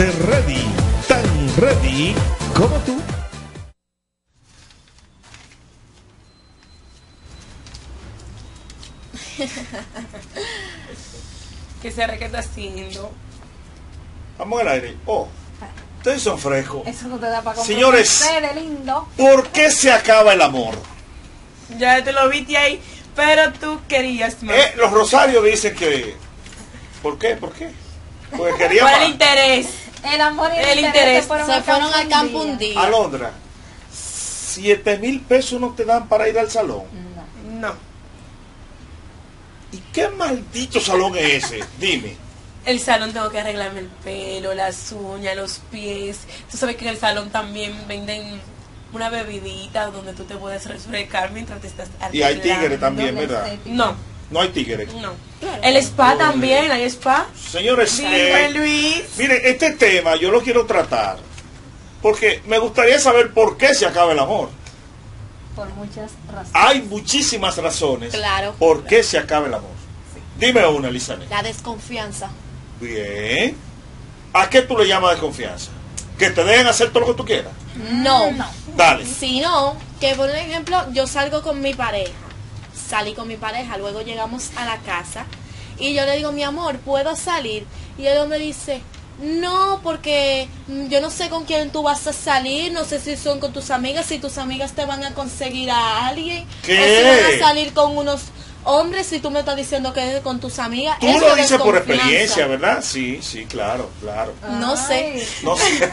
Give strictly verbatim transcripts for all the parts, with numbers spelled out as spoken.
de ready, tan ready como tú. ¿Qué se que está haciendo? Vamos al aire. Oh, ustedes son frescos. Eso no te da para Señores, lindo. ¿Por qué se acaba el amor? Ya te lo viste ahí, pero tú querías más. Eh, los Rosarios dicen que... ¿Por qué? ¿Por qué? Porque quería Por más. el interés. El amor y el, El interés, interés. se fueron, Se al, fueron campo al campo un día. Alondra, siete mil pesos no te dan para ir al salón. No. No. ¿Y qué maldito salón es ese? Dime. El salón tengo que arreglarme el pelo, las uñas, los pies. Tú sabes que en el salón también venden una bebidita donde tú te puedes refrescar mientras te estás arreglando. Y hay tigres también, ¿Dónde ¿verdad? está? No, No hay tigres. no. El spa también, hay spa. Señores, Dime, eh, Luis. miren, este tema yo lo quiero tratar porque me gustaría saber por qué se acaba el amor. Por muchas razones. Hay muchísimas razones Claro. por qué se acaba el amor. Dime una, Lizanet. La desconfianza. Bien. ¿A qué tú le llamas desconfianza? ¿Que te dejen hacer todo lo que tú quieras? No. No. Dale. Sino que, por ejemplo, yo salgo con mi pareja. Salí con mi pareja, luego llegamos a la casa y yo le digo, mi amor, ¿puedo salir? Y él me dice, no, porque yo no sé con quién tú vas a salir, no sé si son con tus amigas, si tus amigas te van a conseguir a alguien, ¿Qué? o si van a salir con unos hombres, si tú me estás diciendo que es con tus amigas. Tú Eso lo es dices por desconfianza. experiencia, ¿verdad? Sí, sí, claro, claro. No sé. Ay. No sé.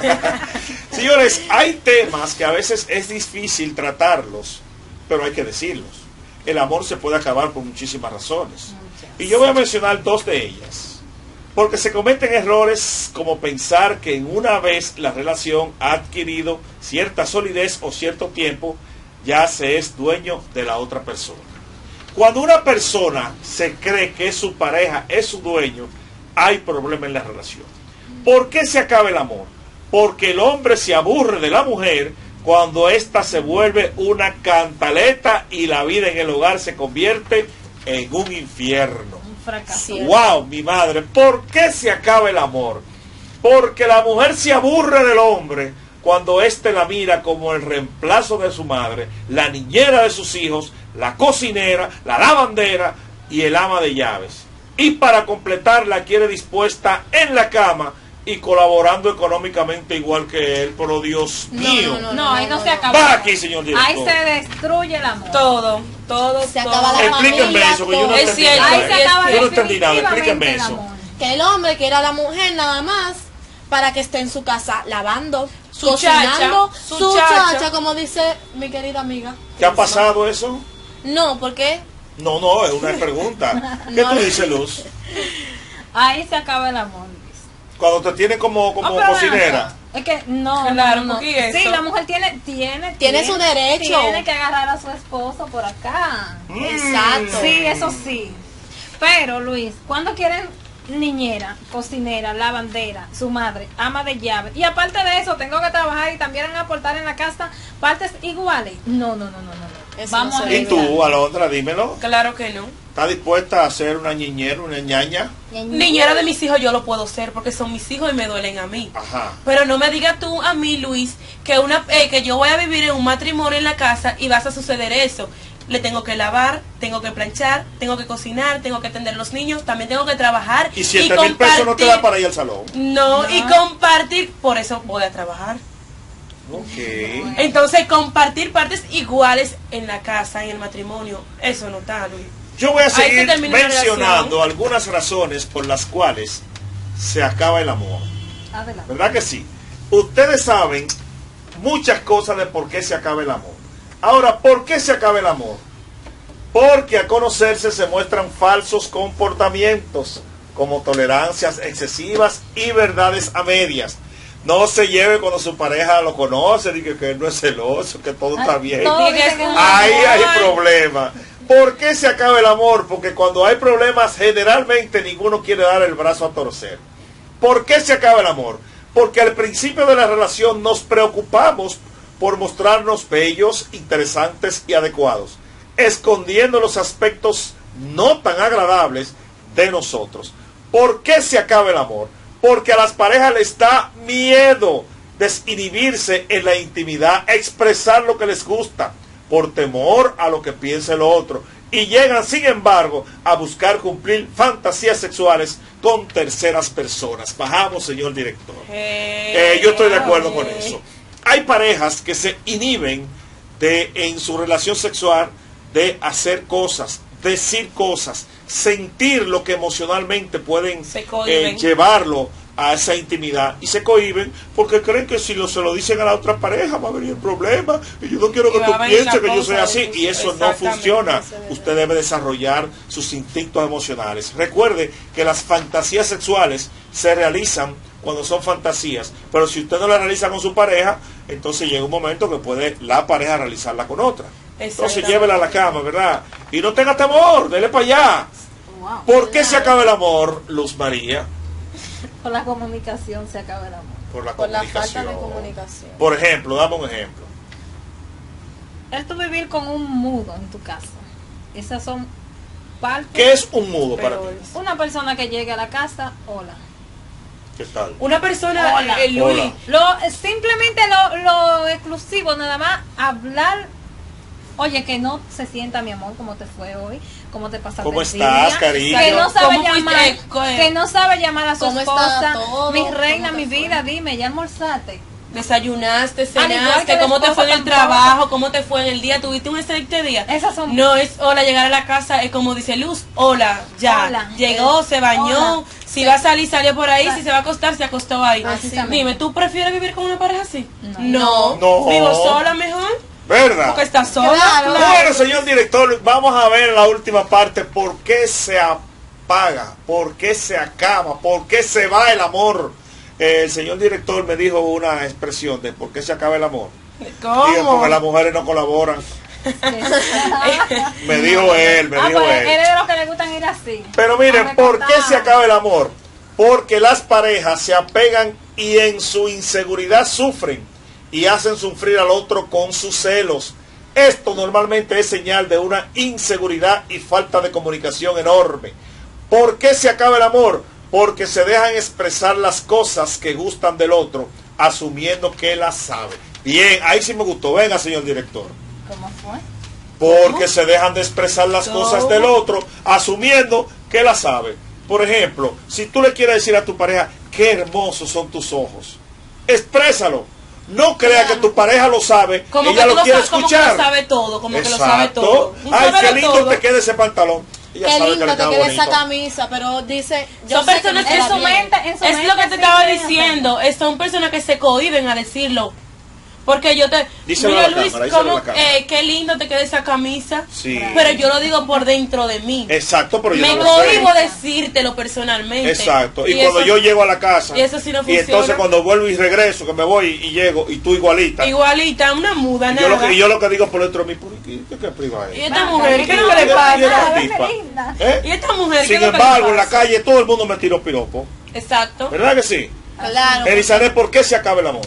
Señores, hay temas que a veces es difícil tratarlos, pero hay que decirlos. El amor se puede acabar por muchísimas razones. Y yo voy a mencionar dos de ellas. Porque se cometen errores como pensar que en una vez la relación ha adquirido cierta solidez o cierto tiempo, ya se es dueño de la otra persona. Cuando una persona se cree que su pareja es su dueño, hay problema en la relación. ¿Por qué se acaba el amor? Porque el hombre se aburre de la mujer cuando ésta se vuelve una cantaleta y la vida en el hogar se convierte en un infierno. Un fracaso. Sí. ¡Wow, mi madre! ¿Por qué se acaba el amor? Porque la mujer se aburre del hombre cuando éste la mira como el reemplazo de su madre, la niñera de sus hijos, la cocinera, la lavandera y el ama de llaves. Y para completar la quiere dispuesta en la cama y colaborando económicamente igual que él. Pero Dios No, mío. no, No, ahí no, no, se no. acaba. Va aquí, señor director. Ahí se destruye el amor. Todo, todo, Se todo. acaba la Explíquenme familia, eso, que yo no todo. Es entendí cierto, nada. Ahí se acaba Yo no entendí nada, definitivamente explíquenme el eso. amor. Que el hombre quiere a la mujer nada más para que esté en su casa lavando, Su cocinando, chacha, su, su chacha. chacha. como dice mi querida amiga. ¿Qué ha pasado eso? No, porque No, no, es una pregunta. ¿Qué No, tú no. dices, Luz? Ahí se acaba el amor, Luis. Cuando te tiene como, como Oh, pero ven cocinera. acá. Es que no, Claro, no, no. porque Sí, eso- la mujer tiene, tiene, Tiene su derecho. Tiene que agarrar a su esposo por acá. Mm. exacto. Sí, eso sí. Pero, Luis, cuando quieren niñera, cocinera, lavandera, su madre, ama de llave, y aparte de eso, tengo que trabajar y también aportar en la casa partes iguales. No, no, no, no, no. no. Eso Vamos no a se ¿Y ver. tú, Alondra, dímelo? Claro que no. ¿Estás dispuesta a ser una niñera, una ñaña? Niñera de mis hijos yo lo puedo ser porque son mis hijos y me duelen a mí. Ajá. Pero no me digas tú a mí, Luis, que una eh, que yo voy a vivir en un matrimonio en la casa y vas a suceder eso. Le tengo que lavar, tengo que planchar, tengo que cocinar, tengo que atender a los niños, también tengo que trabajar. ¿Y siete mil pesos no te da para ir al salón? No, No. y compartir, por eso voy a trabajar. Ok. Entonces, compartir partes iguales en la casa, en el matrimonio, eso no está, Luis. Yo voy a Hay que seguir terminar la mencionando relación. algunas razones por las cuales se acaba el amor. Adelante. ¿Verdad que sí? Ustedes saben muchas cosas de por qué se acaba el amor. Ahora, ¿por qué se acaba el amor? Porque a conocerse se muestran falsos comportamientos, como tolerancias excesivas y verdades a medias. No se lleve cuando su pareja lo conoce, dice que él no es celoso, que todo está bien. todo dice que- Ahí hay problemas. ¿Por qué se acaba el amor? Porque cuando hay problemas, generalmente ninguno quiere dar el brazo a torcer. ¿Por qué se acaba el amor? Porque al principio de la relación nos preocupamos por mostrarnos bellos, interesantes y adecuados, escondiendo los aspectos no tan agradables de nosotros. ¿Por qué se acaba el amor? porque a las parejas les da miedo desinhibirse en la intimidad, expresar lo que les gusta, por temor a lo que piense lo otro, y llegan, sin embargo, a buscar cumplir fantasías sexuales con terceras personas. Bajamos, señor director. Eh, yo estoy de acuerdo con eso. Hay parejas que se inhiben de, en su relación sexual, de hacer cosas, decir cosas, sentir lo que emocionalmente pueden eh, llevarlo a esa intimidad, y se cohíben porque creen que si lo, se lo dicen a la otra pareja va a venir el problema, y yo no quiero que tú pienses que yo soy así, y eso no funciona. Usted debe desarrollar sus instintos emocionales. Recuerde que las fantasías sexuales se realizan cuando son fantasías, pero si usted no la realiza con su pareja, entonces llega un momento que puede la pareja realizarla con otra. Entonces llévela a la cama, ¿verdad? Y no tenga temor, dele para allá. Wow. ¿Por qué se acaba el amor, Luz María? Por la comunicación se acaba el amor. Por la Por la comunicación. falta de comunicación. Por ejemplo, dame un ejemplo. El tú vivir con un mudo en tu casa. Esas son partes. ¿Qué es un mudo para ti? Una persona que llegue a la casa, hola. ¿Qué tal? Una persona, Hola. eh, Luis, Hola. Lo, simplemente lo, lo exclusivo, nada más hablar. Oye, que no se sienta, mi amor, cómo te fue hoy, cómo te pasaste ¿Cómo el estás, día, cariño? que no sabe ¿Cómo fuiste? llamar, Co- que no sabe llamar a su ¿Cómo está esposa, todo? mi reina, ¿Cómo mi te fue? vida, dime, ya almorzaste. desayunaste, Al igual que cenaste, la cómo te esposa fue en el tampoco. trabajo, cómo te fue en el día, tuviste un excelente día. Esas son- No es hola, llegar a la casa, es como dice Luz, hola, ya, Hola. llegó, se bañó, Hola. si va a salir, salió por ahí, Sa- si se va a acostar, se acostó ahí. Precisamente. Dime, ¿tú prefieres vivir con una pareja así? No. No. ¿Vivo sola mejor? ¿Verdad? Porque estás sola. Claro. Bueno, señor director, vamos a ver en la última parte por qué se apaga, por qué se acaba, por qué se va el amor. Eh, el señor director me dijo una expresión de por qué se acaba el amor. ¿Cómo? Digo, porque las mujeres no colaboran. Me dijo él, me ah, dijo pues él. eres de los que le gustan ir así. Pero A miren, ¿por qué recortar. se acaba el amor? Porque las parejas se apegan y en su inseguridad sufren y hacen sufrir al otro con sus celos. Esto normalmente es señal de una inseguridad y falta de comunicación enorme. ¿Por qué se acaba el amor? Porque se dejan expresar las cosas que gustan del otro, asumiendo que las sabe. Bien, ahí sí me gustó. Venga, señor director. ¿Cómo fue? Porque se dejan de expresar las ¿Cómo? cosas del otro, asumiendo que la sabe. Por ejemplo, si tú le quieres decir a tu pareja, qué hermosos son tus ojos, exprésalo. No crea que tu pareja lo sabe, Como ella que tú lo quiere sa- como que escuchar. lo sabe todo, como que lo Exacto. sabe todo. Un Ay, qué sábelo lindo todo. te queda ese pantalón. Ella Qué sabe que lindo le te queda queda bonito. esa camisa, pero dice... Son sé que personas me que queda en su bien. mente, en su Es mente lo que te sí estaba quieren diciendo, es- son personas que se cohiben a decirlo. Porque yo te... Díselo Mira, a la Luis, cámara, díselo a cómo, la cámara. eh, qué lindo te queda esa camisa. Sí. Pero yo lo digo por dentro de mí. Exacto, pero yo Me no lo sé. cohibo decírtelo personalmente. Exacto. Y, Y cuando eso- yo llego a la casa, y eso sí no y entonces funciona. cuando vuelvo y regreso, que me voy y llego, y tú igualita. Igualita, una muda, y, nada. yo lo que, y yo lo que digo por dentro de mí, ¿por qué, qué, qué privada Y es? esta mujer, ¿qué es lo que le Y esta pasa? tipa, linda. ¿eh? Y esta mujer, ¿qué Sin es lo que embargo, le en la pasa? calle todo el mundo me tiró piropo. Exacto. ¿Verdad que sí? Claro. Elizabeth, ¿por qué se acaba el amor?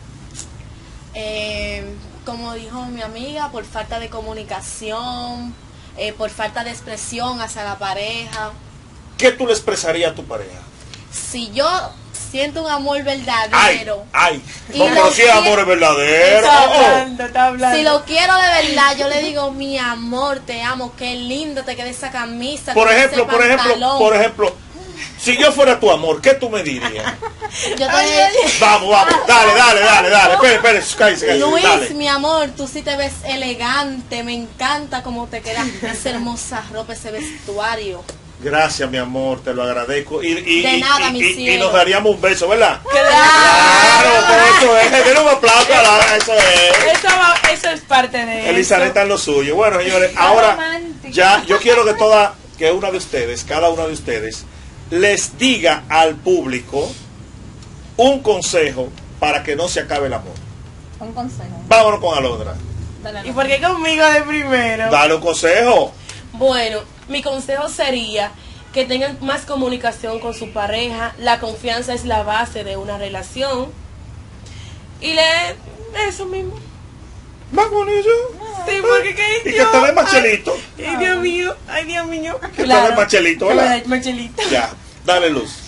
Eh, como dijo mi amiga, por falta de comunicación, eh, por falta de expresión hacia la pareja. ¿Qué tú le expresarías a tu pareja? Si yo siento un amor Ay, verdadero, ay, Y no, lo pero si es que- amor es verdadero. Está Oh, oh. hablando, está hablando. si lo quiero de verdad, yo le digo, mi amor, te amo, qué lindo te queda esa camisa. Por con ejemplo, ese por ejemplo, pantalón". por ejemplo, si yo fuera tu amor, ¿qué tú me dirías? Yo te Vamos, vamos, dale, dale, dale, dale. Espere, espere, cállese, cállese, Luis, dale. mi amor, tú sí te ves elegante, me encanta cómo te queda esa hermosa ropa, ese vestuario. Gracias, mi amor, te lo agradezco. Y, y, De y- nada, y- mi y- y cielo. nos daríamos un beso, ¿verdad? Claro. Claro, pues eso es. Denle un aplauso a la- eso es. Eso, va- eso es parte de Elizabeth eso. está en lo suyo. Bueno, señores, ahora romántico. ya yo quiero que toda, que una de ustedes, cada una de ustedes, les diga al público un consejo para que no se acabe el amor. Un consejo. Vámonos con Alondra. Dale, ¿Y por qué conmigo de primero? Dale un consejo. Bueno, mi consejo sería que tengan más comunicación con su pareja. La confianza es la base de una relación. Y le... eso mismo. Más bonito. Sí, porque que Y que yo- te dé machelito. Ay, ay, Dios mío, ay, Dios mío. Que te dé machelito, Que me ¿verdad? dé machelito. Ya, dale luz.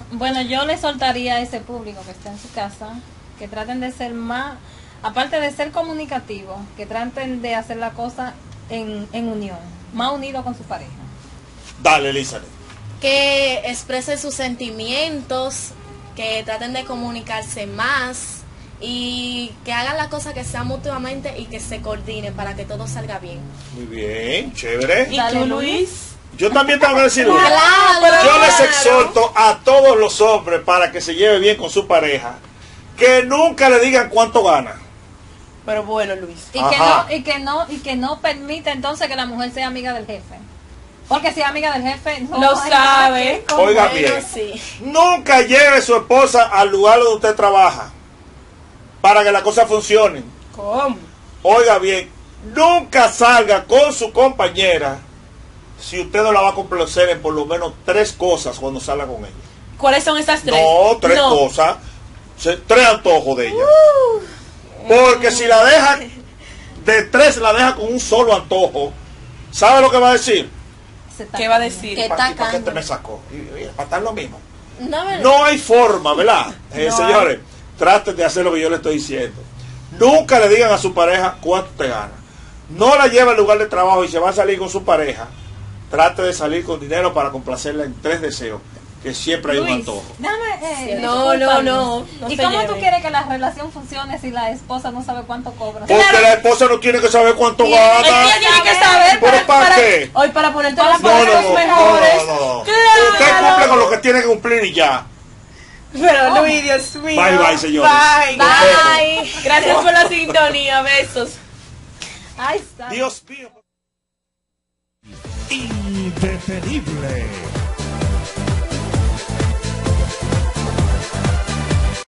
Bueno, yo le soltaría a ese público que está en su casa, que traten de ser más, aparte de ser comunicativos, que traten de hacer la cosa en, en unión, más unidos con su pareja. Dale, Elizabeth. Que expresen sus sentimientos, que traten de comunicarse más y que hagan las cosas que sean mutuamente y que se coordinen para que todo salga bien. Muy bien, chévere. ¿Y Dale, tú, Luis. Luis? Yo también tengo que decir una. Claro, Yo les claro. exhorto a todos los hombres para que se lleve bien con su pareja, que nunca le digan cuánto gana. Pero bueno, Luis. Y que Ajá. no, y que no, y que no permita entonces que la mujer sea amiga del jefe. Porque si es amiga del jefe, no Lo hay sabe. nada que comer. Oiga Bueno, bien, sí. nunca lleve a su esposa al lugar donde usted trabaja para que las cosas funcionen. ¿Cómo? Oiga bien, nunca salga con su compañera si usted no la va a complacer en por lo menos tres cosas cuando salga con ella. ¿Cuáles son esas tres? No, tres No. cosas, se- tres antojos de ella. Porque si la deja de tres, la deja con un solo antojo, ¿sabe lo que va a decir? Se está ¿Qué va a comiendo. decir? ¿Qué ¿Para qué, para qué tacando? te me sacó? Y, y, para estar lo mismo. No, ¿verdad? No hay forma, ¿verdad? Eh, No señores, traten de hacer lo que yo le estoy diciendo. Nunca le digan a su pareja cuánto te gana. No la lleve al lugar de trabajo y se va a salir con su pareja. Trate de salir con dinero para complacerla en tres deseos, que siempre hay un Luis, antojo. déjame, eh, No, disculpa, no, no, Luis. no ¿Y se cómo tú lleven. quieres que la relación funcione si la esposa no sabe cuánto cobra? Porque la esposa no tiene que saber cuánto Es que ella gana. tiene que saber ¿Pero para, para para- qué? hoy para ponerte Para los No, no, pasos no, mejores. no, no, no. Claro. Usted cumple con lo que tiene que cumplir y ya. Pero Luis, Dios mío. Bye, bye, señores. Bye. Nos Bye. Gracias por la sintonía. Besos. Ahí está. Dios mío. Indetenible.